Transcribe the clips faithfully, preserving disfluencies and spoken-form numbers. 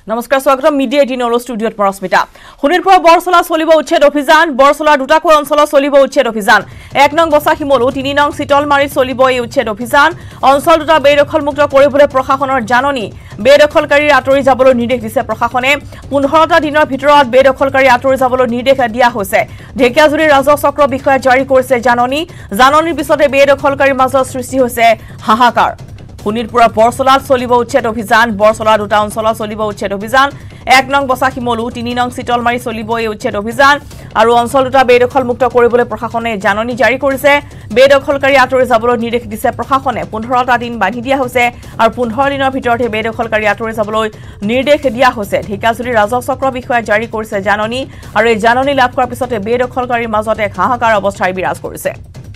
নমস্কাৰ স্বাগতম media eighteen অল ষ্টুডিঅত পৰস্মিতা শোণিতপুৰৰ বৰছলা চলিব উচ্ছেদ অভিযান বৰছলাৰ দুটাকৈ অঞ্চলত চলিব উচ্ছেদ অভিযান এক নং বসাখিমলু তিনি নং চিতলমাৰী চলিব এই উচ্ছেদ অভিযান অঞ্চল দুটা বেদখলমুক্ত কৰিবলৈ প্ৰশাসনৰ জাননী বেদখলকাৰী আঁতৰি যাবলৈ নিৰ্দেশ দিছে প্ৰশাসনে পোন্ধৰটা দিনৰ ভিতৰত বেদখলকাৰী আঁতৰি যাবলৈ নিৰ্দেশ দিয়া হৈছে ঢেকিয়াজুলিৰ ৰাজহ চক্ৰ বিষয়া জাৰি কৰিছে জাননী জাননীৰ পিছতে বেদখলকাৰীৰ মাজত সৃষ্টি হৈছে হাহাকাৰ শোণিতপুৰৰ বৰছলাত চলিব উচ্ছেদ অভিযান বৰছলাৰ দুটা অঞ্চলত চলিব উচ্ছেদ অভিযান এক নং বসাখিমলু তিনি নং চিতলমাৰী চলিব এই উচ্ছেদ অভিযান আৰু অঞ্চল দুটা বেদখলমুক্ত কৰিবলৈ প্ৰশাসনে জাননী জাৰি কৰিছে বেদখলকাৰী আঁতৰি যাবলৈ নিৰ্দেশ দিছে প্ৰশাসনে পোন্ধৰটা দিন বান্ধি দিয়া হৈছে আৰু পোন্ধৰ দিনৰ ভিতৰতে বেদখলকাৰী আঁতৰি যাবলৈ নিৰ্দেশ দিয়া হৈছে ঢেকিয়াজুলিৰ ৰাজহ চক্ৰ বিষয়া জাৰি কৰিছে জাননী আৰু এই জাননী লাভ কৰাৰ পিছতে বেদখলকাৰীৰ মাজত এক হাহাকাৰ অৱস্থাই বিৰাজ কৰিছে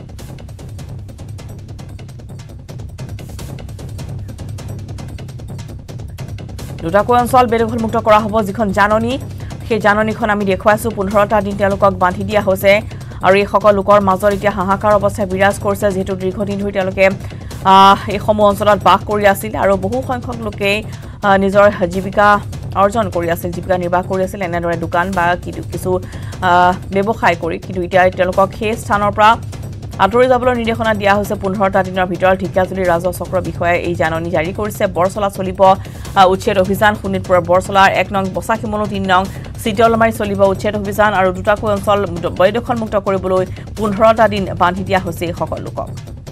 দুটাকৈ অঞ্চল বেদখলমুক্ত কৰা হ'ব যিখন জাননী সেই জাননীখন আমি দেখুৱাইছো পোন্ধৰটা দিন তেওঁলোকক বান্ধি দিয়া হৈছে আৰু এই সকল লোকৰ মাজত এতিয়া হাহাকাৰ অৱস্থা বিৰাজ কৰিছে যেহেতু দীৰ্ঘদিন ধৰি তেওঁলোকে এই সমূহ অঞ্চলত বাস কৰি আছিল আৰু বহু সংখ্যক লোকে নিজৰ জীৱিকা অৰ্জন কৰি আছিল জীৱিকা নিৰ্বাহ কৰি আছিল এনেদৰে দোকান বা কিছু ব্যৱসায় কৰি কিন্তু এতিয়া তেওঁলোকক সেই স্থানৰ পৰা আঁতৰি যাবলৈ নিৰ্দেশনা দিয়া হৈছে পোন্ধৰটা দিনৰ ভিতৰত ঢেকিয়াজুলিৰ ৰাজহ চক্ৰ বিষয়াই এই জাননী জাৰি কৰিছে বৰছলা চলিব উচ্ছেদ অভিযান শোণিতপুৰৰ বৰছলাৰ এক নং বসাখিমলু তিনি নং চিতলমাৰী চলিব উচ্ছেদ অভিযান আৰু দুটাকৈ অঞ্চল বেদখলমুক্ত কৰিবলৈ পোন্ধৰটা দিন বান্ধি দিয়া হৈছে এই সকল লোকক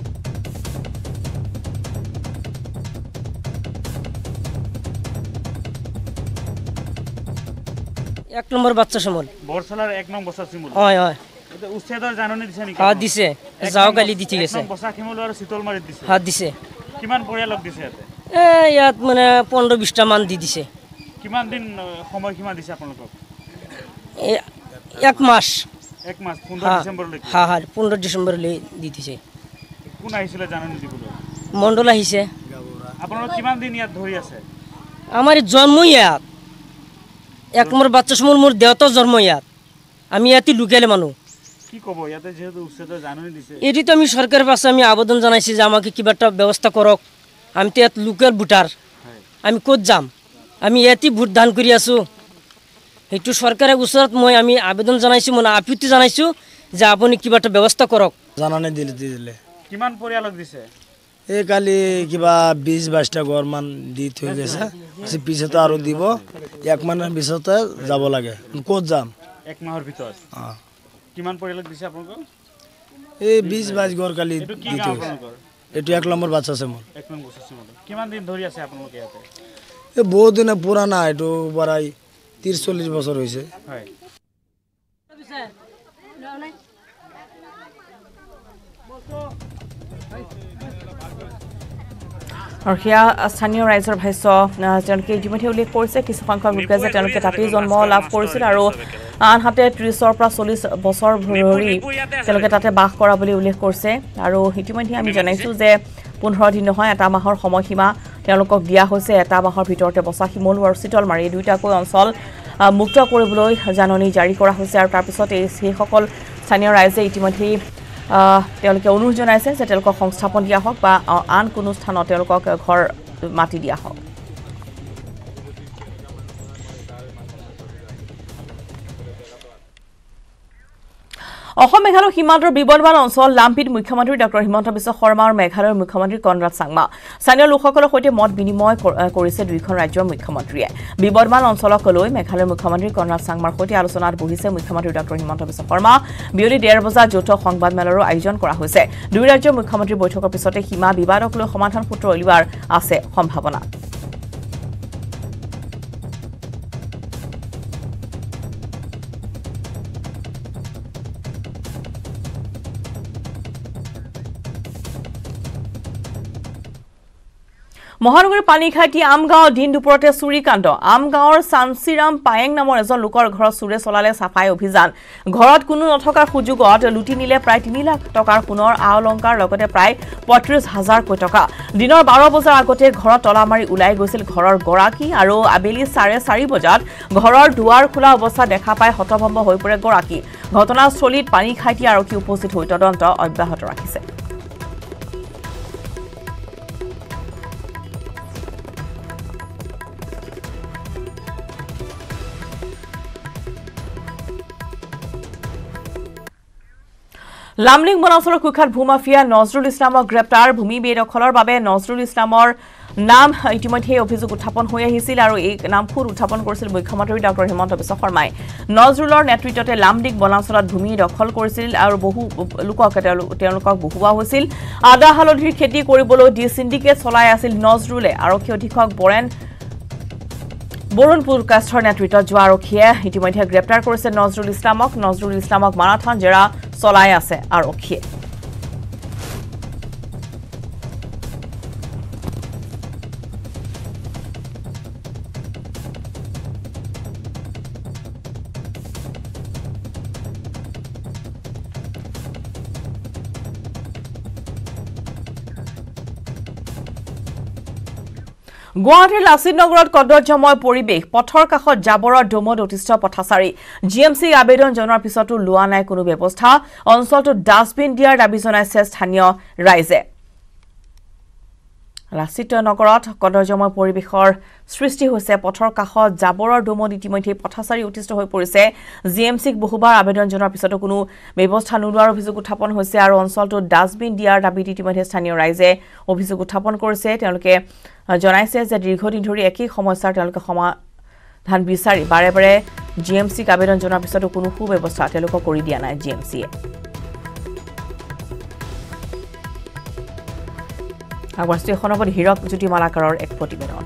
এক নম্বৰ বাচ্চা সমল বৰছলাৰ এক নং বসাখিমলু হয় হয় এটা উচ্ছেদৰ জাননী দিছে নেকি হা দিছে যাও কালি দি ঠিক আছে এক নং বসাখিমলু আৰু চিতলমাৰীত দিছে হা দিছে কিমান পৰিয়ালক দিছে ইয়াতে এ ইয়াত মানে পোন্ধৰ বিশটা মান দি দিছে কিমান দিন সময় কিমান দিছে আপোনালোকক এক মাস এক মাস পোন্ধৰ ডিসেম্বৰলৈকে হা হা পোন্ধৰ ডিসেম্বৰলৈ দি দিছে কোন আহিছিলে জাননী দিবলৈ মণ্ডল আহিছে আপোনালোক কিমান দিন ইয়াত ধৰি আছে আমাৰ জন্ম ইয়াত এক নম্বৰ বাচ্চা সমল মোৰ দেউতাৰ জন্ম ইয়াত আমি ইয়াতে লোকেল মানুহ কি ক'ব ইয়াতে যেহেতু উচ্ছেদৰ জাননী দিছে এটিতো আমি সরকারের পাশে আমি আবেদন জানাইছি যে আমাকে কিবা একটা ব্যবস্থা করক আমি তো ইয়াত লোকেল ভোটার আমি ক'ত যাম আমি ইয়াতে ভোট দান কৰি আছো সেইটো সরকারের ওচৰত মই আমি আবেদন জানাইছো মানে আপত্তি জানাইছো যে আপুনি কিবা একটা ব্যবস্থা করক জাননী দিলে দিলে কিমান পৰিয়ালক দিছে এই কালি কিবা বিশ বাইশটা ঘৰ মান দি থৈ গৈছে পিছতে আৰু দিব এক মাহৰ পিছতে যাব লাগে ক'ত যাম এক মাহৰ ভিতৰত কিমান পৰিয়ালক দিছে আপোনালোকক এই বিশ বাইশ ঘৰ কালি দি থৈ এইটো এক নম্বৰ বাচ্চা আছে মোৰ এক নম্বৰ বাচ্চা আছে কিমান দিন ধৰি আছে আপোনালোকে ইয়াতে এই বহুত দিন পুৰানা এইটো প্ৰায় ত্ৰিশ চল্লিশ বছৰ হৈছে হয় আৰু সেয়া স্থানীয় ৰাইজৰ ভাষ্য তেওঁলোকে ইতিমধ্যে উল্লেখ কৰিছে কিছু সংখ্যক লোকে যে তেওঁলোকে তাতেই জন্ম লাভ কৰিছিল আৰু আনহাতে ত্ৰিশৰ পৰা চল্লিছ বছৰ ধৰি তেওঁলোকে তাতে বাস কৰা বুলি উল্লেখ কৰিছে আৰু ইতিমধ্যে আমি জনাইছোঁ যে পোন্ধৰ দিন নহয় এটা মাহৰ সময়সীমা তেওঁলোকক দিয়া হৈছে এটা মাহৰ ভিতৰতে বসাখিমলু আৰু চিতলমাৰী এই দুটাকৈ অঞ্চল মুক্ত কৰিবলৈ জাননী জাৰি কৰা হৈছে আৰু তাৰপিছত এই সেইসকল স্থানীয় ৰাইজে ইতিমধ্যে তেওঁলোকে অনুৰোধ জনাইছে যে তেওঁলোকক সংস্থাপন দিয়া হওক বা আন কোনো স্থানত তেওঁলোকক ঘৰ মাটি দিয়া হওক অসম মেঘালয় সীমান্তৰ বিবদমান অঞ্চল লাম্পিত মুখ্যমন্ত্ৰী ডক্টৰ হিমন্ত বিশ্ব শৰ্মা আৰু মেঘালয়ৰ মুখ্যমন্ত্ৰী কনৰাড চাংমা স্থানীয় লোকসকলৰ সৈতে মত বিনিময় কৰিছে দুইখন ৰাজ্যৰ মুখ্যমন্ত্ৰীয়ে বিবদমান অঞ্চলক লৈ মেঘালয়ৰ মুখ্যমন্ত্ৰী কনৰাড চাংমাৰ সৈতে আলোচনাত বহিছে মুখ্যমন্ত্ৰী ডক্টৰ হিমন্ত বিশ্ব শৰ্মা বিয়লি ডেৰ বজাত যৌথ সংবাদমেলৰো আয়োজন কৰা হৈছে দুই ৰাজ্যৰ মুখ্যমন্ত্ৰীৰ বৈঠকৰ পিছতে সীমা বিবাদক লৈ সমাধান সূত্ৰ উলিওৱাৰ আছে সম্ভাৱনা মহানগৰীৰ পানীখাইটি আমগাঁও দিন দুপৰতে চুৰিকাণ্ড আমগাঁৱৰ চানচিৰাম পায়েং নামৰ এজন লোকৰ ঘৰত চুৰে চলালে চাফাই অভিযান ঘৰত কোনো নথকাৰ সুযোগত লুটি নিলে প্ৰায় তিনি লাখ টকাৰ সোণৰ আ অলংকাৰ লগতে প্ৰায় পঁয়ত্ৰিশ হাজাৰ কোটি টকা দিনৰ বাৰ বজাৰ আগতে ঘৰত তলা মাৰি ওলাই গৈছিল ঘৰৰ গৰাকী আৰু আবেলি চাৰে চাৰি বজাত ঘৰৰ দুৱাৰ খোলা অৱস্থাত দেখা পাই হতভম্ব হৈ পৰে গৰাকী ঘটনাস্থলীত পানীখাইটি আৰক্ষী উপস্থিত হৈ তদন্ত অব্যাহত ৰাখিছে লামডিং বনাঞ্চলৰ কুখ্যাত ভূমাফিয়া নজৰুল ইছলামক গ্ৰেপ্তাৰ ভূমি বেদখলৰ বাবে নজৰুল ইছলামৰ নাম ইতিমধ্যে অভিযোগ উত্থাপন হৈ আহিছিল আৰু এই নামখুৰ উত্থাপন কৰিছিল মুখ্যমন্ত্ৰী ডক্টৰ হিমন্ত বিশ্ব শৰ্মাই নজৰুলৰ নেতৃত্বতে লামডিং বনাঞ্চলত ভূমি দখল কৰিছিল আৰু বহু লোকক তেওঁলোকক বহুৱা হৈছিল আদা হালধিৰ খেতি কৰিবলৈ ডি সিন্ডিকেট চলাই আছিল নজৰুলে আৰক্ষী অধীক্ষক বৰেন বৰুণপুৰ কাষ্টৰ নেতৃত্বত যোৱা আৰক্ষীয়ে ইতিমধ্যে গ্ৰেপ্তাৰ কৰিছে নজৰুল ইছলামক নজৰুল ইছলামক মাৰাথান জেৰা চলাই আছে আৰক্ষীয়ে গুৱাহাটীৰ লাচিত নগৰত কদৰ্যময় পৰিৱেশ পথৰ কাষত জাবৰৰ দমত অতিষ্ঠ পথাচাৰী জি এম চি আবেদন জনোৱাৰ পিছতো লোৱা নাই কোনো ব্যৱস্থা অঞ্চলটোত ডাষ্টবিন দিয়াৰ দাবী জনাইছে স্থানীয় ৰাইজে লাচিত নগৰত কদৰ্যময় পৰিৱেশৰ সৃষ্টি হৈছে পথৰ কাষত জাবৰৰ দমত ইতিমধ্যে পথাচাৰী অতিষ্ঠ হৈ পৰিছে জি এম চিক বহুবাৰ আবেদন জনোৱাৰ পিছতো কোনো ব্যৱস্থা নোলোৱাৰ অভিযোগ উত্থাপন হৈছে আৰু অঞ্চলটোত ডাষ্টবিন দিয়াৰ দাবীত ইতিমধ্যে স্থানীয় ৰাইজে অভিযোগ উত্থাপন কৰিছে তেওঁলোকে জনাইছে যে দীৰ্ঘদিন ধৰি একেই সমস্যাৰ তেওঁলোকে সমাধান বিচাৰি বাৰে বাৰে জি এম চিক আবেদন জনোৱাৰ পিছতো কোনো সুব্যৱস্থা তেওঁলোকক কৰি দিয়া নাই জি এম চিয়ে আগবঢ়াইছে এখনৰ হীৰক জ্যোতি মালাকাৰৰ এক প্ৰতিবেদন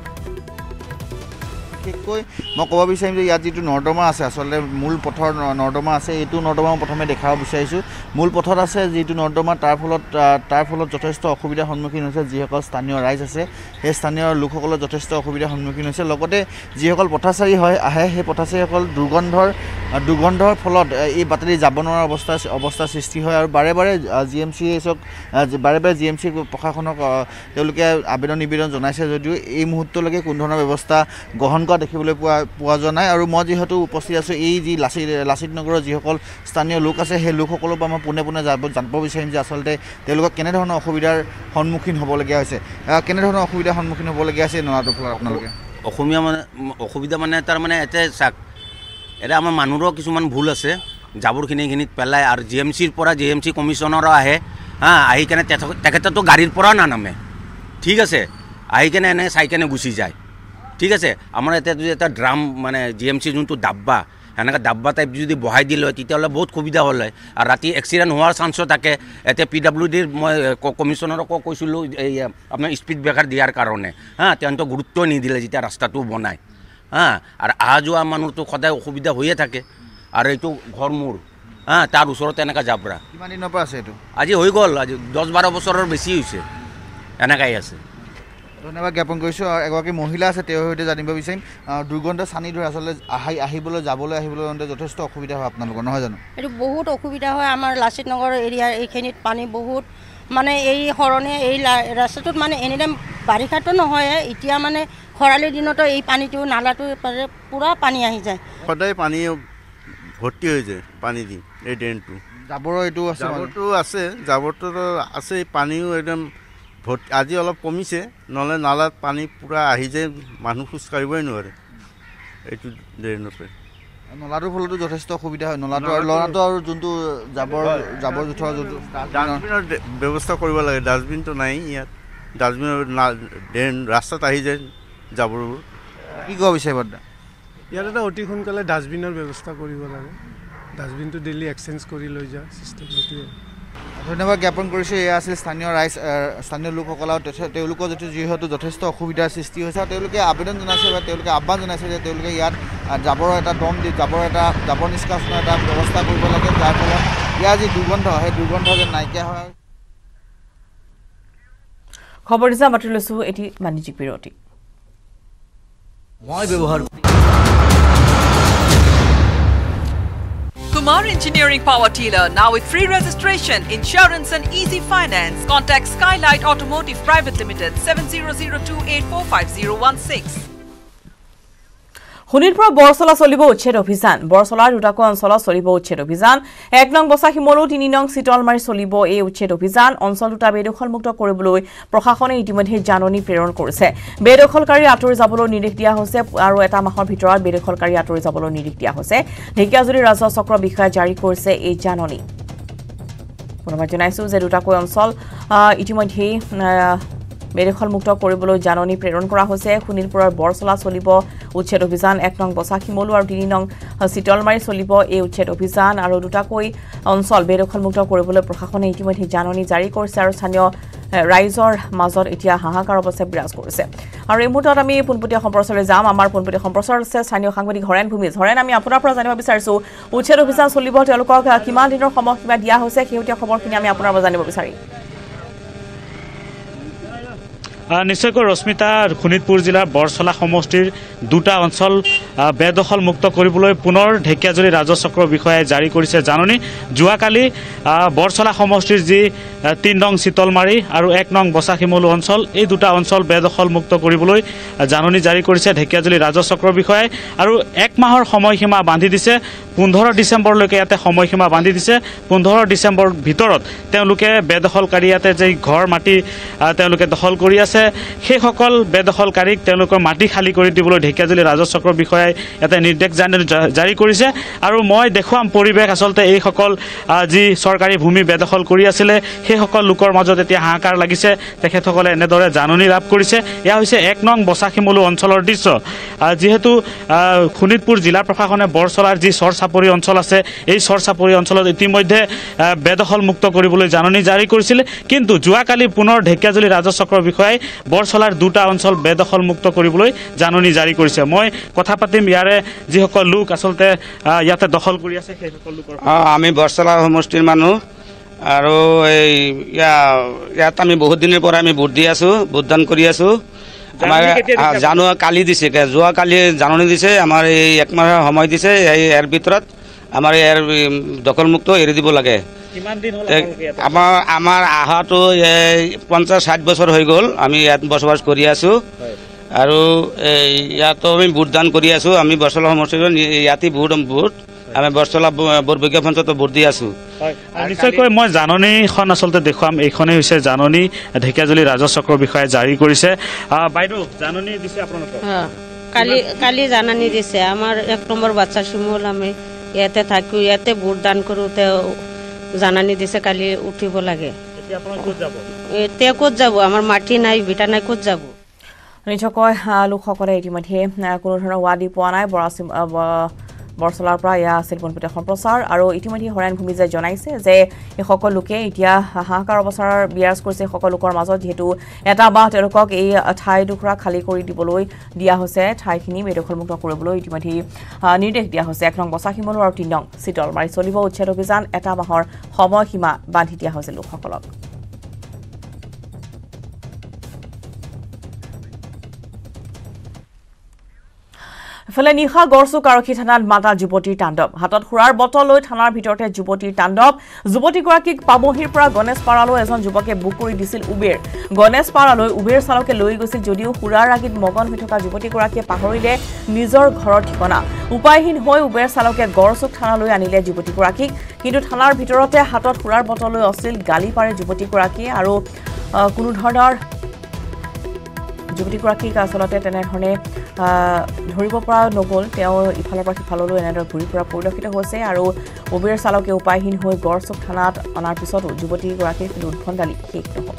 বিশেষকৈ মই ক'ব বিচাৰিম যে ইয়াত যিটো নৰ্দমা আছে আচলতে মূল পথৰ নৰ্দমা আছে এইটো নৰ্দমা মই প্ৰথমে দেখাব বিচাৰিছোঁ মূল পথত আছে যিটো নৰ্দমা তাৰ ফলত তাৰ ফলত যথেষ্ট অসুবিধাৰ সন্মুখীন হৈছে যিসকল স্থানীয় ৰাইজ আছে সেই স্থানীয় লোকসকলৰ যথেষ্ট অসুবিধাৰ সন্মুখীন হৈছে লগতে যিসকল পথাচাৰী হয় আহে সেই পথাচাৰীসকল দুৰ্গন্ধৰ দুৰ্গন্ধৰ ফলত এই বাতৰি যাব নোৱাৰা অৱস্থা অৱস্থাৰ সৃষ্টি হয় আৰু বাৰে বাৰে জি এম চি এছক বাৰে বাৰে জি এম চি প্ৰশাসনক তেওঁলোকে আবেদন নিবেদন জনাইছে যদিও এই মুহূৰ্তলৈকে কোনো ধৰণৰ ব্যৱস্থা গ্ৰহণ কৰা দেখিবলৈ পোৱা পোৱা যোৱা নাই আৰু মই যিহেতু উপস্থিত আছোঁ এই যি লাচিত লাচিত নগৰৰ যিসকল স্থানীয় লোক আছে সেই লোকসকলৰ পৰা মই পোনে পোনে যাব জানিব বিচাৰিম যে আচলতে তেওঁলোকক কেনেধৰণৰ অসুবিধাৰ সন্মুখীন হ'বলগীয়া হৈছে কেনেধৰণৰ অসুবিধাৰ সন্মুখীন হ'বলগীয়া হৈছে নলাটোৰ ফলত আপোনালোকে অসমীয়া মানে অসুবিধা মানে তাৰ মানে এতে চাক এটা আমাৰ মানুহৰো কিছুমান ভুল আছে জাবৰখিনি খিনিত পেলাই আৰু জি এম চিৰ পৰা জি এম চি কমিশ্যনাৰো আহে হা আহি কেনে তেখেতেতো গাড়ীৰ পৰা নানামে ঠিক আছে আহি কেনে এনে চাই কেনে গুচি যায় ঠিক আছে আমাৰ এতিয়া যদি এটা ড্ৰাম মানে জি এম চি যোনটো ডাব্বা এনেকৈ ডাব্বা টাইপ যদি বহাই দিলে হয় তেতিয়াহ'লে বহুত সুবিধা হ'ল হয় আৰু ৰাতি এক্সিডেণ্ট হোৱাৰ চান্সো থাকে এতিয়া পি ডাব্লিউ ডিৰ মই কমিশ্যনাৰকো কৈছিলোঁ এই আপোনাৰ স্পীড ব্ৰেকাৰ দিয়াৰ কাৰণে হা তেওঁলোকে গুৰুত্ব নিদিলে যেতিয়া ৰাস্তাটো বনায় হা আৰু অহা যোৱা মানুহটো সদায় অসুবিধা হৈয়ে থাকে আৰু এইটো ঘৰ মোৰ হা তাৰ ওচৰতে এনেকৈ জাবৰা কিমান দিনৰ পৰা আছে এইটো আজি হৈ গ'ল আজি দহ বাৰ বছৰৰ বেছি হৈছে এনেকাই আছে ধন্যবাদ জ্ঞাপন কৰিছোঁ আৰু এগৰাকী মহিলা আছে তেওঁৰ সৈতে জানিব বিচাৰিম দুৰ্গন্ধ চানি ধৰে আচলতে আহি আহিবলৈ যাবলৈ আহিবলৈ যথেষ্ট অসুবিধা হয় আপোনালোকৰ নহয় জানো এইটো বহুত অসুবিধা হয় আমাৰ লাচিত নগৰ এৰিয়াৰ এইখিনিত পানী বহুত মানে এই সৰণে এই ৰাস্তাটোত মানে এনি টাইম বাৰিষাটো নহয় এতিয়া মানে খৰালিৰ দিনতো এই পানীটো নালাটো পূৰা পানী আহি যায় সদায় পানী ভৰ্তি হৈ যায় পানী দি এই ড্ৰেইনটো জাবৰৰ এইটো আছে জাবৰটো আছে জাবৰটো আছে পানীও একদম ভৰ্তি আজি অলপ কমিছে নহ'লে নালাত পানী পূৰা আহি যায় মানুহ খোজ কাঢ়িবই নোৱাৰে এইটো ড্ৰেইনতে নলাটোৰ ফলতো যথেষ্ট অসুবিধা হয় নলাটো আৰু নলাটো আৰু যোনটো জাবৰ জাবৰ জোঁথৰ যোনটো ডাষ্টবিনৰ ব্যৱস্থা কৰিব লাগে ডাষ্টবিনটো নাই ইয়াত ডাষ্টবিনৰ ড্ৰেইন ৰাস্তাত আহি যায় জাবৰবোৰ কি ক'ব বিচাৰিব ইয়াত এটা অতি সোনকালে ডাষ্টবিনৰ ব্যৱস্থা কৰিব লাগে ডাষ্টবিনটো ডেইলি এক্সচেঞ্জ কৰি লৈ যোৱা চিষ্টেম সেইটোৱে ধন্যবাদ জ্ঞাপন কৰিছোঁ এয়া আছিল স্থানীয় ৰাইজ স্থানীয় লোকসকল আৰু তেওঁলোকৰ যিটো যিহেতু যথেষ্ট অসুবিধাৰ সৃষ্টি হৈছে আৰু তেওঁলোকে আবেদন জনাইছে বা তেওঁলোকে আহ্বান জনাইছে যে তেওঁলোকে ইয়াত জাবৰৰ এটা দম দি জাবৰ এটা জাবৰ নিষ্কাশনৰ এটা ব্যৱস্থা কৰিব লাগে যাৰ ফলত ইয়াৰ যি দুৰ্গন্ধ সেই দুৰ্গন্ধ যেন নাইকিয়া হয় খবৰ দিছা মাতি লৈছোঁ এটি বাণিজ্যিক বিৰতি মই ব্যৱহাৰ Kumar Engineering Power Dealer now with free registration, insurance and easy finance. Contact Skylight Automotive Private Limited seven zero zero two eight four five zero one six. Sonitpurৰ Borchola চলিব উচ্ছেদ অভিযান Borcholar দুটাকৈ অঞ্চলত চলিব উচ্ছেদ অভিযান এক নং বসা হিমলু তিনি নং চিতলমাৰী চলিব এই উচ্ছেদ অভিযান অঞ্চল দুটা বেদখলমুক্ত কৰিবলৈ প্ৰশাসনে ইতিমধ্যে জাননী প্ৰেৰণ কৰিছে বেদখলকাৰী আঁতৰি যাবলৈ নিৰ্দেশ দিয়া হৈছে আৰু এটা মাহৰ ভিতৰত বেদখলকাৰী আঁতৰি যাবলৈ নিৰ্দেশ দিয়া হৈছে ঢেকিয়াজুলি ৰাজহ চক্ৰ বিষয়া জাৰি কৰিছে এই জাননী পুনৰবাৰ জনাইছোঁ যে দুটাকৈ অঞ্চল ইতিমধ্যেই বেদখলমুক্ত কৰিবলৈ জাননী প্ৰেৰণ কৰা হৈছে শোণিতপুৰৰ বৰচলা চলিব উচ্ছেদ অভিযান এক নং বছাখিমলু আৰু তিনি নং চিতলমাৰী চলিব এই উচ্ছেদ অভিযান আৰু দুটাকৈ অঞ্চল বেদখলমুক্ত কৰিবলৈ প্ৰশাসনে ইতিমধ্যে জাননী জাৰি কৰিছে আৰু স্থানীয় ৰাইজৰ মাজত এতিয়া হাহাকাৰ অৱস্থা বিৰাজ কৰিছে আৰু এই মুহূৰ্তত আমি পোনপটীয়া সম্প্ৰচাৰলৈ যাম আমাৰ পোনপটীয়া সম্প্ৰচাৰ আছে স্থানীয় সাংবাদিক হৰেণ ভূমিজ হৰেণ আমি আপোনাৰ পৰা জানিব বিচাৰিছোঁ উচ্ছেদ অভিযান চলিব তেওঁলোকক কিমান দিনৰ সময়সীমা দিয়া হৈছে শেহতীয়া খবৰখিনি আমি আপোনাৰ পৰা জানিব বিচাৰিম নিশ্চয়কৈ ৰশ্মিতা শোণিতপুৰ জিলাৰ বৰচলা সমষ্টিৰ দুটা অঞ্চল বেদখলমুক্ত কৰিবলৈ পুনৰ ঢেকিয়াজুলি ৰাজচক্ৰ বিষয়াই জাৰি কৰিছে জাননী যোৱাকালি বৰচলা সমষ্টিৰ যি তিন নং চিতলমাৰী আৰু এক নং বছাখিমলু অঞ্চল এই দুটা অঞ্চল বেদখলমুক্ত কৰিবলৈ জাননী জাৰি কৰিছে ঢেকিয়াজুলি ৰাজচক্ৰ বিষয়াই আৰু এক মাহৰ সময়সীমা বান্ধি দিছে পোন্ধৰ ডিচেম্বৰলৈকে ইয়াতে সময়সীমা বান্ধি দিছে পোন্ধৰ ডিচেম্বৰ ভিতৰত তেওঁলোকে বেদখলকাৰী ইয়াতে যে ঘৰ মাটি তেওঁলোকে দখল কৰি আছে সেইসকল বেদখলকাৰীক তেওঁলোকৰ মাটি খালী কৰি দিবলৈ ঢেকিয়াজুলি ৰাজচক্ৰ বিষয়াই এটা নিৰ্দেশ জাৰি কৰিছে আৰু মই দেখুৱাম পৰিৱেশ আচলতে এইসকল যি চৰকাৰী ভূমি বেদখল কৰি আছিলে সেইসকল লোকৰ মাজত এতিয়া হাহাকাৰ লাগিছে তেখেতসকলে এনেদৰে জাননী লাভ কৰিছে এয়া হৈছে এক নং বছাখিমলু অঞ্চলৰ দৃশ্য যিহেতু শোণিতপুৰ জিলা প্ৰশাসনে বৰচলাৰ যি চৰ চাপৰি অঞ্চল আছে এই চৰ চাপৰি অঞ্চলত ইতিমধ্যে বেদখলমুক্ত কৰিবলৈ জাননী জাৰি কৰিছিল কিন্তু যোৱাকালি পুনৰ ঢেকিয়াজুলি ৰাজচক্ৰ বিষয়াই বৰচলাৰ দুটা অঞ্চল বেদখলমুক্ত কৰিবলৈ জাননী জাৰি কৰিছে মই কথা পাতিম ইয়াৰে যিসকল লোক আচলতে ইয়াতে দখল কৰি আছে সেইসকল লোকৰ আমি বৰচলা সমষ্টিৰ মানুহ আৰু এই ইয়াত আমি বহুত দিনৰ পৰা আমি ভোট দি আছোঁ ভোটদান কৰি আছোঁ আমাৰ জানো কালি দিছে যোৱাকালি জাননী দিছে আমাৰ এই এক মাহৰ সময় দিছে এই ইয়াৰ ভিতৰত আমাৰ ইয়াৰ দখলমুক্ত এৰি দিব লাগে আমাৰ আমাৰ আহাটো পঞ্চাছ ষাঠ বছৰ হৈ গ'ল আমি ইয়াত বসবাস কৰি আছোঁ আৰু ইয়াতো আমি ভোটদান কৰি আছোঁ আমি বৰচলা সমষ্টিৰ ইয়াতে ভোট ভোট আমি বৰচলা বৰবগীয়া পঞ্চায়তত ভোট দি আছোঁ নিশ্চয়কৈ মই জাননীখন আচলতে দেখুৱাম এইখনেই হৈছে জাননী ঢেকিয়াজুলি ৰাজচক্ৰ বিষয়াই জাৰি কৰিছে বাইদেউ জাননী দিছে আপোনালোকক কালি কালি জাননী দিছে আমাৰ এক নম্বৰ বাচ্চা শিমুল আমি ইয়াতে থাকোঁ ইয়াতে ভোটদান কৰোঁতে জাননী দিছে কালি উঠিব লাগে এতিয়া ক'ত যাব আমাৰ মাটি নাই বিটা নাই ক'ত যাব নিশ্চয়কৈ লোকসকলে ইতিমধ্যে কোনো ধৰণৰ ৱাদি পোৱা নাই বৰচলাৰ পৰা এয়া আছিল পোনপটীয়া সম্প্ৰচাৰ আৰু ইতিমধ্যে হৰেণ ভূমিজে জনাইছে যে এইসকল লোকে এতিয়া হাহাকাৰ অৱস্থাৰ বিৰাজ কৰিছে সকলো লোকৰ মাজত যিহেতু এটা বা তেওঁলোকক এই ঠাইডোখৰা খালী কৰি দিবলৈ দিয়া হৈছে ঠাইখিনি বেদখলমুক্ত কৰিবলৈ ইতিমধ্যে নিৰ্দেশ দিয়া হৈছে এক নং বছাখিমলু আৰু তিনি নং চিতলমাৰী চলিব উচ্ছেদ অভিযান এটা মাহৰ সময়সীমা বান্ধি দিয়া হৈছে লোকসকলক ইফালে নিশা গড়চুক আৰক্ষী থানাত মাতা যুৱতীৰ তাণ্ডৱ হাতত সুৰাৰ বটল লৈ থানাৰ ভিতৰতে যুৱতীৰ তাণ্ডৱ যুৱতীগৰাকীক পাবহিৰ পৰা গণেশ পাৰালৈ এজন যুৱকে বুক কৰি দিছিল উবেৰ গণেশ পাৰালৈ উবেৰ চালকে লৈ গৈছিল যদিও সুৰাৰ আগিত মগন হৈ থকা যুৱতীগৰাকীয়ে পাহৰিলে নিজৰ ঘৰৰ ঠিকনা উপায়হীন হৈ উবেৰ চালকে গড়চুক থানালৈ আনিলে যুৱতীগৰাকীক কিন্তু থানাৰ ভিতৰতে হাতত সুৰাৰ বটল লৈ অশ্লীল গালি পাৰে যুৱতীগৰাকীয়ে আৰু কোনো ধৰণৰ যুৱতীগৰাকীক আচলতে তেনেধৰণে ধৰিব পৰা নগ'ল তেওঁ ইফালৰ পৰা সিফাললৈ এনেদৰে ঘূৰি ফুৰা পৰিলক্ষিত হৈছে আৰু উবেৰ চালকে উপায়হীন হৈ গড়চুক থানাত অনাৰ পিছতো যুৱতীগৰাকীৰ কিন্তু উদ্ভণ্ডালি শেষ নহ'ল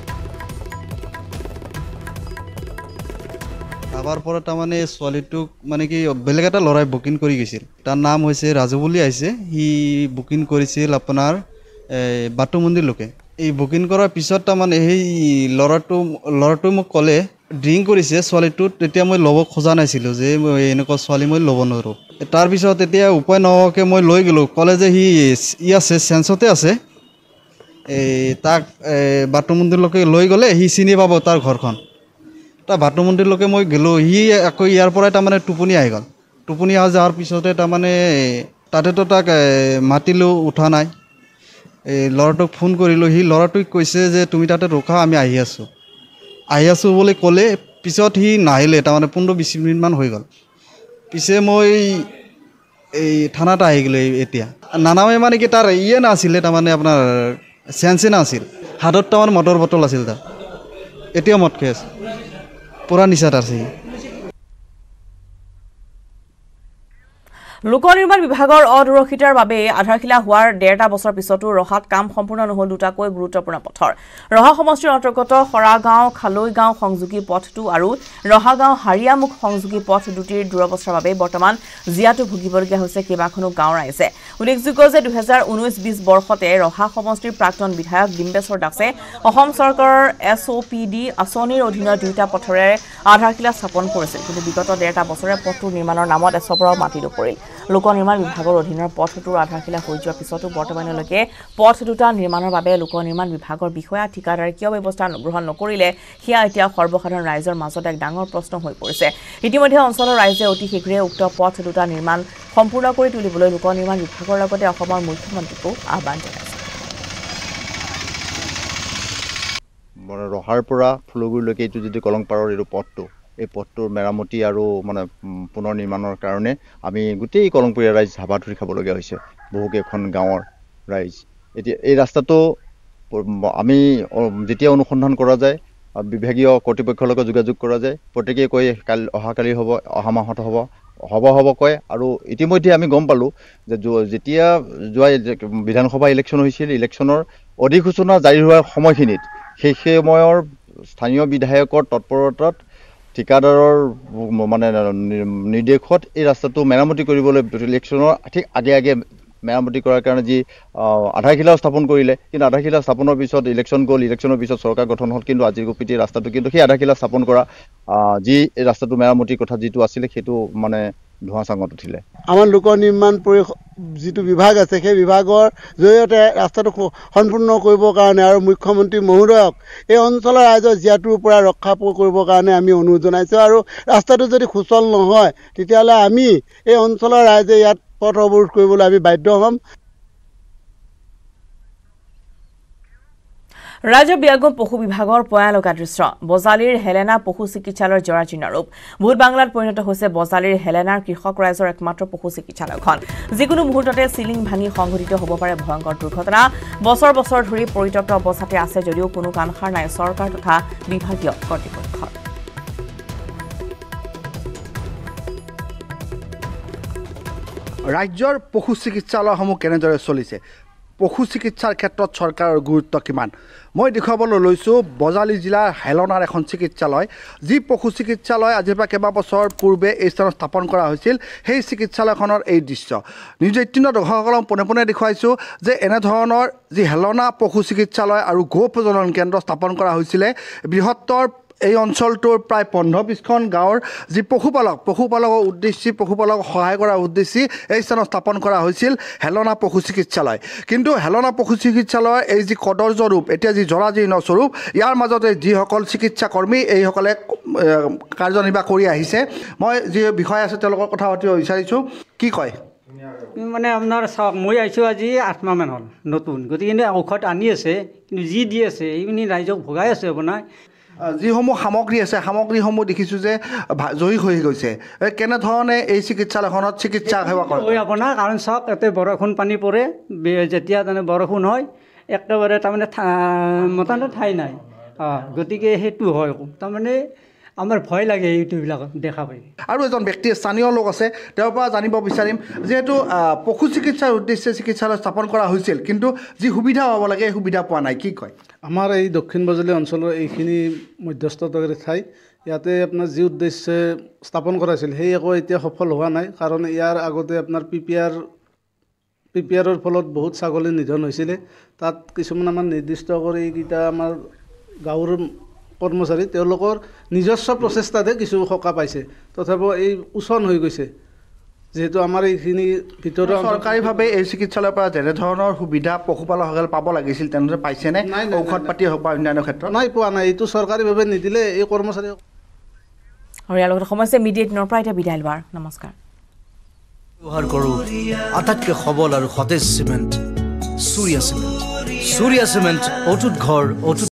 আবাৰ পৰা তাৰমানে ছোৱালীটোক মানে কি বেলেগ এটা ল'ৰাই বুকিং কৰি গৈছিল তাৰ নাম হৈছে ৰাজু বুলি আহিছে সি বুকিং কৰিছিল আপোনাৰ বাটু মন্দিৰলৈকে এই বুকিং কৰাৰ পিছত তাৰমানে সেই ল'ৰাটো ল'ৰাটোৱে মোক ক'লে ড্ৰিংক কৰিছে ছোৱালীটোত তেতিয়া মই ল'ব খোজা নাছিলোঁ যে মই এনেকুৱা ছোৱালী মই ল'ব নোৱাৰোঁ তাৰপিছত এতিয়া উপায় নোহোৱাকৈ মই লৈ গ'লোঁ ক'লে যে সি ই আছে চেঞ্চতে আছে এই তাক বাটু মন্দিৰলৈকে লৈ গ'লে সি চিনি পাব তাৰ ঘৰখন তাৰ বাটু মন্দিৰলৈকে মই গ'লোঁ সি আকৌ ইয়াৰ পৰাই তাৰমানে টোপনি আহি গ'ল টোপনি অহা যোৱাৰ পিছতে তাৰমানে তাতেতো তাক মাতিলোঁ উঠা নাই এই ল'ৰাটোক ফোন কৰিলোঁ সি ল'ৰাটোক কৈছে যে তুমি তাতে ৰখা আমি আহি আছোঁ আহি আছোঁ বুলি ক'লে পিছত সি নাহিলে তাৰমানে পোন্ধৰ বিছ মিনিটমান হৈ গ'ল পিছে মই এই থানাত আহি গ'লোঁ এতিয়া নানামে মানে কি তাৰ ইয়ে নাছিলে তাৰমানে আপোনাৰ চেঞ্চে নাছিল হাতত তাৰমানে মটৰ বটল আছিল তাৰ এতিয়াও মদ খাই আছে পূৰা নিচাত আছে লোক নিৰ্মাণ বিভাগৰ অদূৰক্ষিতাৰ বাবে আধাৰশিলা হোৱাৰ ডেৰটা বছৰ পিছতো ৰহাত কাম সম্পূৰ্ণ নহল দুটাকৈ গুৰুত্বপূৰ্ণ পথৰ ৰহা সমষ্টিৰ অন্তৰ্গত খৰাগাঁও খালৈগাঁও সংযোগী পথটো আৰু ৰহাগাঁও হাৰিয়ামুখ সংযোগী পথ দুটিৰ দুৰৱস্থাৰ বাবে বৰ্তমান জিয়াটো ভুগিবলগীয়া হৈছে কেইবাখনো গাঁৱৰ ৰাইজে উল্লেখযোগ্য যে দুহেজাৰ ঊনৈশ বিশ বৰ্ষতে ৰহা সমষ্টিৰ প্ৰাক্তন বিধায়ক ডিম্বেশ্বৰ দাসে অসম চৰকাৰৰ এছ অ' পি ডি আঁচনিৰ অধীনত দুটা পথৰে আধাৰশিলা স্থাপন কৰিছিল কিন্তু বিগত ডেৰটা বছৰে পথটো নিৰ্মাণৰ নামত এচপৰাও মাটি নপৰিল লোক নিৰ্মাণ বিভাগৰ অধীনৰ পথটোৰ আধাৰশিলা হৈ যোৱাৰ পিছতো বৰ্তমানলৈকে পথ দুটা নিৰ্মাণৰ বাবে লোক নিৰ্মাণ বিভাগৰ বিষয়া ঠিকাদাৰে কিয় ব্যৱস্থা গ্ৰহণ নকৰিলে সেয়া এতিয়া সৰ্বসাধাৰণ ৰাইজৰ মাজত এক ডাঙৰ প্ৰশ্ন হৈ পৰিছে ইতিমধ্যে অঞ্চলৰ ৰাইজে অতি শীঘ্ৰে উক্ত পথ দুটা নিৰ্মাণ সম্পূৰ্ণ কৰি তুলিবলৈ লোক নিৰ্মাণ বিভাগৰ লগতে অসমৰ মুখ্যমন্ত্ৰীকো আহ্বান জনাইছে ৰহাৰ পৰা ফুলগুৰিলৈকে এইটো যদি কলংপাৰৰ এইটো পথটো এই পথটোৰ মেৰামতি আৰু মানে পুনৰ নিৰ্মাণৰ কাৰণে আমি গোটেই কলংপুৰীয়া ৰাইজ হাবাথুৰি খাবলগীয়া হৈছে বহুকেইখন গাঁৱৰ ৰাইজ এতিয়া এই ৰাস্তাটো আমি যেতিয়া অনুসন্ধান কৰা যায় বিভাগীয় কৰ্তৃপক্ষৰ লগত যোগাযোগ কৰা যায় প্ৰত্যেকেই কয় কালি অহাকালি হ'ব অহা মাহত হ'ব হ'ব হ'ব কয় আৰু ইতিমধ্যে আমি গম পালোঁ যে যেতিয়া যোৱা বিধানসভা ইলেকশ্যন হৈছিল ইলেকশ্যনৰ অধিসূচনা জাৰি হোৱাৰ সময়খিনিত সেই সময়ৰ স্থানীয় বিধায়কৰ তৎপৰতাত ঠিকাদাৰৰ মানে নিৰ্দেশত এই ৰাস্তাটো মেৰামতি কৰিবলৈ ইলেকশ্যনৰ ঠিক আগে আগে মেৰামতি কৰাৰ কাৰণে যি আধাৰশিলা স্থাপন কৰিলে কিন্তু আধাৰশিলা স্থাপনৰ পিছত ইলেকশ্যন গ'ল ইলেকশ্যনৰ পিছত চৰকাৰ গঠন হ'ল কিন্তু আজিৰ গোপিতি ৰাস্তাটো কিন্তু সেই আধাৰশিলা স্থাপন কৰা যি এই ৰাস্তাটো মেৰামতিৰ কথা যিটো আছিলে সেইটো মানে ধোঁৱা চাঙত উঠিলে আমাৰ লোক নিৰ্মাণ পৰিষদ যিটো বিভাগ আছে সেই বিভাগৰ জৰিয়তে ৰাস্তাটো সম্পূৰ্ণ কৰিবৰ কাৰণে আৰু মুখ্যমন্ত্ৰী মহোদয়ক এই অঞ্চলৰ ৰাইজৰ জীয়াটোৰ পৰা ৰক্ষা কৰিবৰ কাৰণে আমি অনুৰোধ জনাইছোঁ আৰু ৰাস্তাটো যদি সুচল নহয় তেতিয়াহ'লে আমি এই অঞ্চলৰ ৰাইজে ইয়াত পথ অৱৰোধ কৰিবলৈ আমি বাধ্য হ'ম ৰাজ্য ব্যাগম পশু বিভাগৰ পয়া লগা দৃশ্য বজালিৰ হেলেনা পশু চিকিৎসালয়ৰ জৰাজীৰ্ণ ৰূপ ভূত বাংলাত পৰিণত হৈছে বজালিৰ হেলেনাৰ কৃষক ৰাইজৰ একমাত্ৰ পশু চিকিৎসালয়খন যিকোনো মুহূৰ্ততে চিলিং ভাঙি সংঘটিত হ'ব পাৰে ভয়ংকৰ দুৰ্ঘটনা বছৰ বছৰ ধৰি পৰিত্যক্ত অৱস্থাতে আছে যদিও কোনো কাণসাৰ নাই চৰকাৰ তথা বিভাগীয় কৰ্তৃপক্ষৰ ৰাজ্যৰ পশু চিকিৎসালয়সমূহ কেনেদৰে চলিছে পশু চিকিৎসাৰ ক্ষেত্ৰত চৰকাৰৰ গুৰুত্ব কিমান মই দেখুৱাবলৈ লৈছোঁ বজালি জিলাৰ হেলনাৰ এখন চিকিৎসালয় যি পশু চিকিৎসালয় আজিৰ পৰা কেইবাবছৰ পূৰ্বে এই স্থানত স্থাপন কৰা হৈছিল সেই চিকিৎসালয়খনৰ এই দৃশ্য নিউজ এইটিনৰ দৰ্শকসকলক পোনে পোনে দেখুৱাইছোঁ যে এনেধৰণৰ যি হেলনা পশু চিকিৎসালয় আৰু গো প্ৰজনন কেন্দ্ৰ স্থাপন কৰা হৈছিলে বৃহত্তৰ এই অঞ্চলটোৰ প্ৰায় পোন্ধৰ বিছখন গাঁৱৰ যি পশুপালক পশুপালকৰ উদ্দেশ্যে পশুপালকক সহায় কৰাৰ উদ্দেশ্যে এই স্থানত স্থাপন কৰা হৈছিল হেলনা পশু চিকিৎসালয় কিন্তু হেলনা পশু চিকিৎসালয়ৰ এই যি কদৰ্য ৰূপ এতিয়া যি জৰাজীৰ্ণ স্বৰূপ ইয়াৰ মাজতে যিসকল চিকিৎসা কৰ্মী এইসকলে কাৰ্যনিৰ্বাহ কৰি আহিছে মই যি বিষয় আছে তেওঁলোকৰ কথা পাতিব বিচাৰিছোঁ কি কয় মানে আপোনাৰ চাওক মই আহিছোঁ আজি আঠ মাহমান হ'ল নতুন গতিকে ঔষধ আনি আছে কিন্তু যি দি আছে এইখিনি ৰাইজক ভগাই আছে আপোনাৰ যিসমূহ সামগ্ৰী আছে সামগ্ৰীসমূহ দেখিছোঁ যে জয়ী হৈ গৈছে কেনেধৰণে এই চিকিৎসালয়খনত চিকিৎসা সেৱা কৰে আপোনাৰ কাৰণ চাওক ইয়াতে বৰষুণ পানী পৰে যেতিয়া তাৰমানে বৰষুণ হয় একেবাৰে তাৰমানে মোটামুটি ঠাই নাই অঁ গতিকে সেইটো হয় তাৰমানে আমাৰ ভয় লাগে এইটোবিলাকত দেখা পাই আৰু এজন ব্যক্তি স্থানীয় লোক আছে তেওঁৰ পৰা জানিব বিচাৰিম যিহেতু পশু চিকিৎসাৰ উদ্দেশ্যে চিকিৎসালয় স্থাপন কৰা হৈছিল কিন্তু যি সুবিধা হ'ব লাগে এই সুবিধা পোৱা নাই কি কয় আমাৰ এই দক্ষিণ বজালী অঞ্চলৰ এইখিনি মধ্যস্থতাকাৰী ঠাই ইয়াতে আপোনাৰ যি উদ্দেশ্যে স্থাপন কৰাইছিল সেই আকৌ এতিয়া সফল হোৱা নাই কাৰণ ইয়াৰ আগতে আপোনাৰ P P R P P আৰৰ ফলত বহুত ছাগলী নিধন হৈছিলে তাত কিছুমান আমাৰ নিৰ্দিষ্ট কৰি এইকেইটা আমাৰ গাঁৱৰ কৰ্মচাৰী তেওঁলোকৰ নিজস্ব প্ৰচেষ্টাতে কিছু সকাহ পাইছে তথাপিও এই উচন হৈ গৈছে যেহেতু আমাৰ এইখিনি ভিতৰত চৰকাৰীভাৱে এই চিকিৎসালয়ৰ পৰা যেনেধৰণৰ সুবিধা পশুপালকসকলে পাব লাগিছিল তেনেদৰে পাইছেনে ঔষধ পাতি হওক বা অন্যান্য ক্ষেত্ৰত নাই পোৱা নাই এইটো চৰকাৰীভাৱে নিদিলে এই কৰ্মচাৰী আৰু ইয়াৰ লগতে সমস্যা মিডিয়া এইটিনৰ পৰা এতিয়া বিদায় লোৱাৰ নমস্কাৰ ব্যৱহাৰ কৰোঁ আটাইতকৈ সবল আৰু সতেজ cement Surya cement Surya cement অটুট ঘৰ অটুট